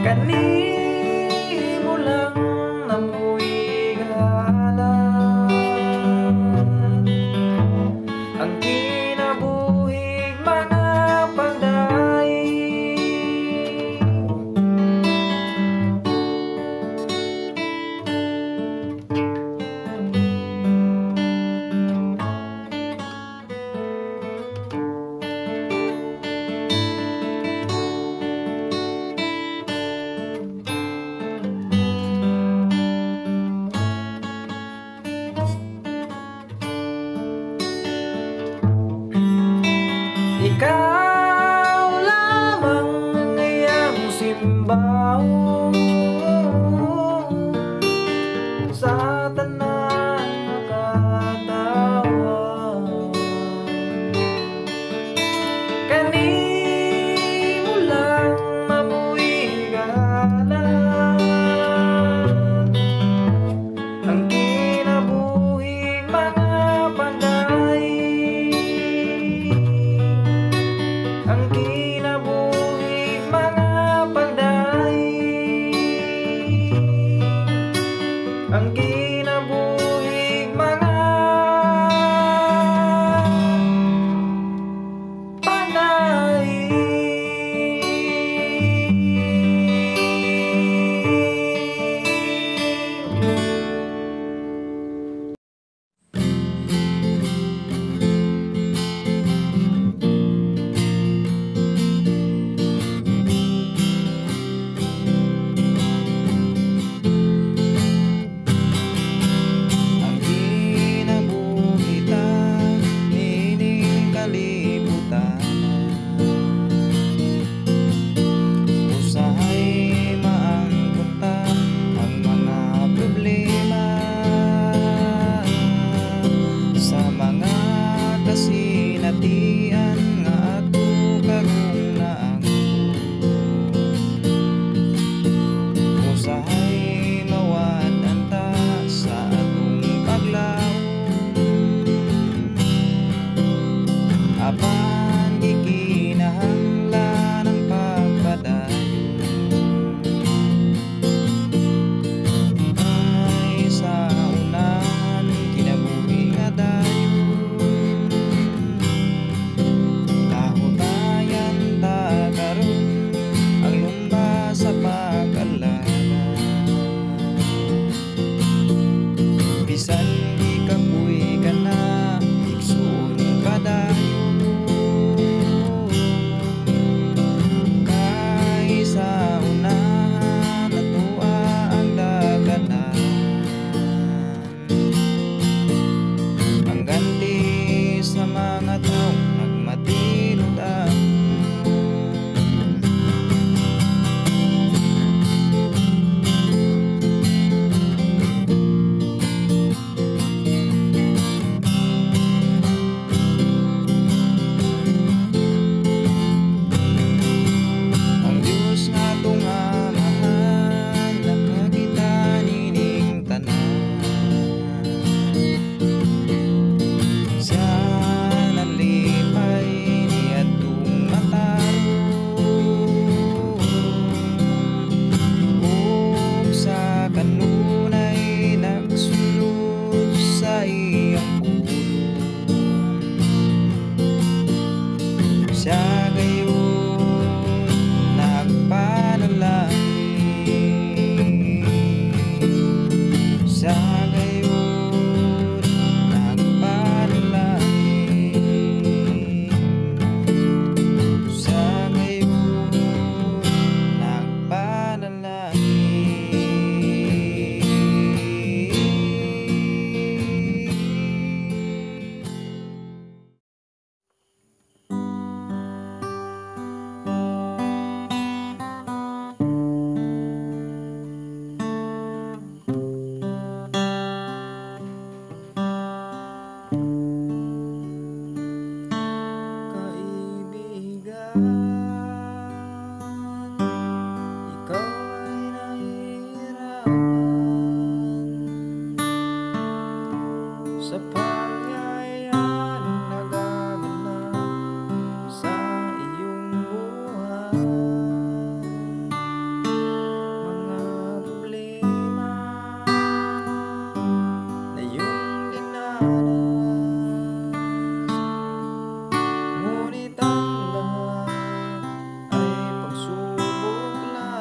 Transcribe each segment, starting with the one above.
Kanimo lang namuy ngalan ang kinabuhig mga panday.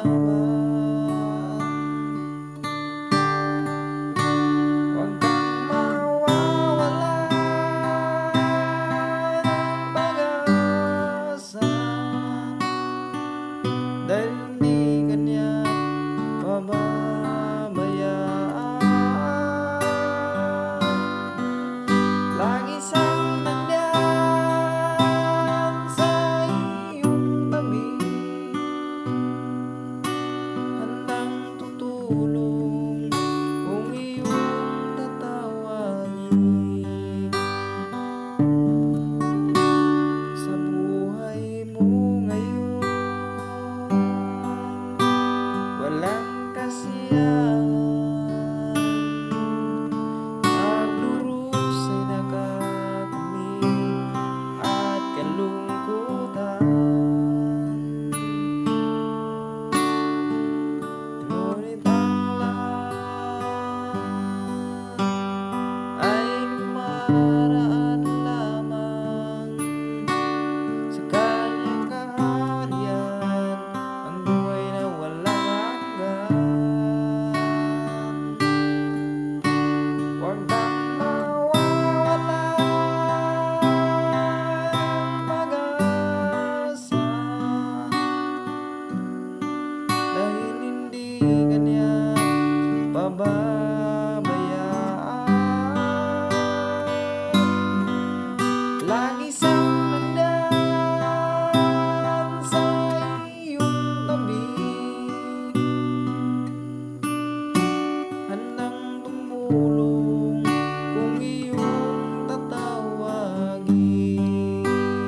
Huwag kang mawawalan ng pag-asa, dahil hindi ka niya pababayaan. Lagi siyang nandiyan sa iyong tabi, handang tutulong kung iyong tatawagin. Sa buhay mo ngayon, walang kasiyahan, nagdurusay na kagamin at kalungkutan. Ngunit ang lahat ay lumaraan lamang sa kanyang kaharian, ang buhay na walang hanggan. Huwag kang mawawalan ng pag-asa, dahil hindi ka niya pababayaan. Lagi siyang nandyan sa iyong tabi, handang tumulong kung iyong tatawagin.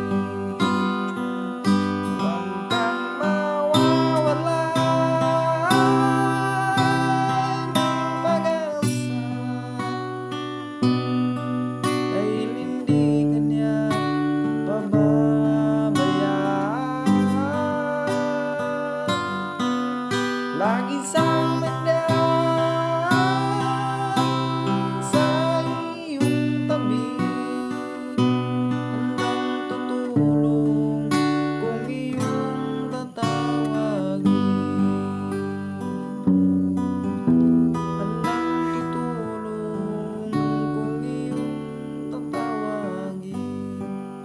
Huwag kang mawawalan ng pag-asa, dahil hindi ka niya pababayaan. Lagi siyang nandyan sa iyong tabi, handang tutulong kung iyong tatawagin. Handang tutulong kung iyong tatawagin.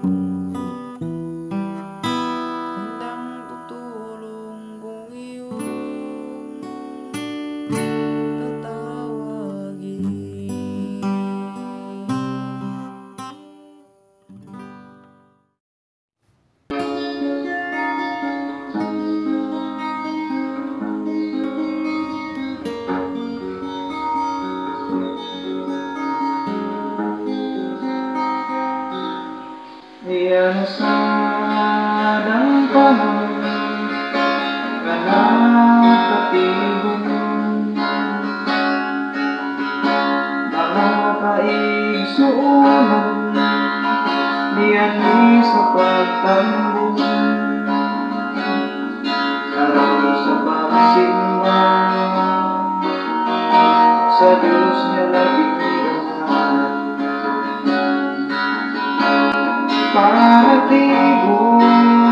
Handang tutulong kung iyong tatawagin. Iyan sa ng panahon, ganap katibong nakakaigsuunan, diyan ni sa pagtambong, araw sa pagsimba, sa Diyos niya labing ilahan. Panatibong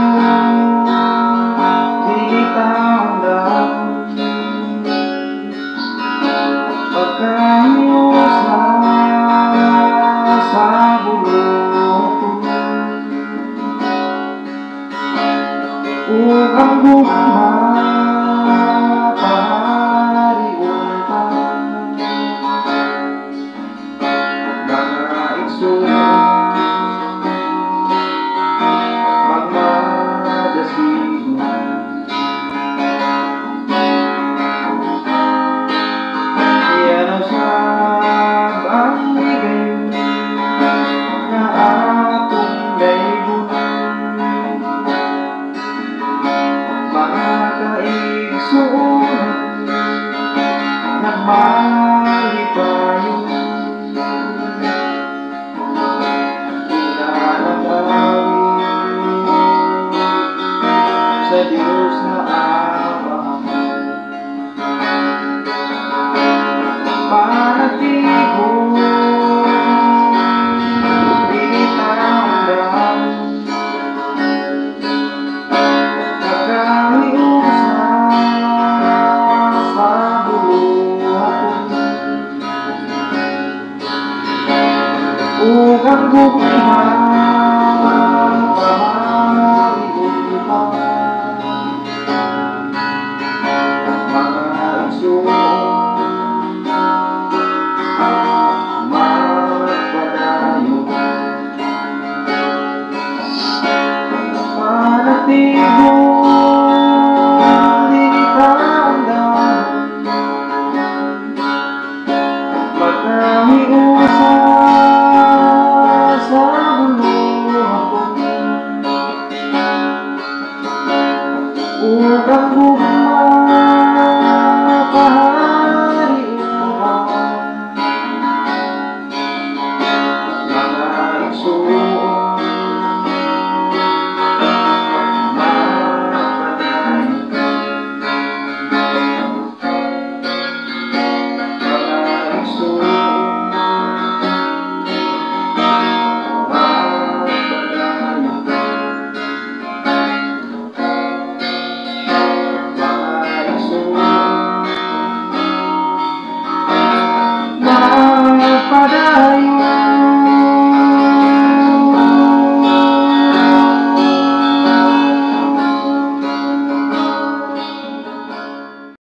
di taong-daon, pagkamiusa sa bulok, ug ang pahariunta, mga igsoon sa Diyos na awa, panatibong di taong-daon, pagkamiusa kabutihan, pahariin pa mga igsoon, magpadayo manatigong di kaandam magkamiusa sa buluhapon upang gugma pahariin mga igsoon, padayon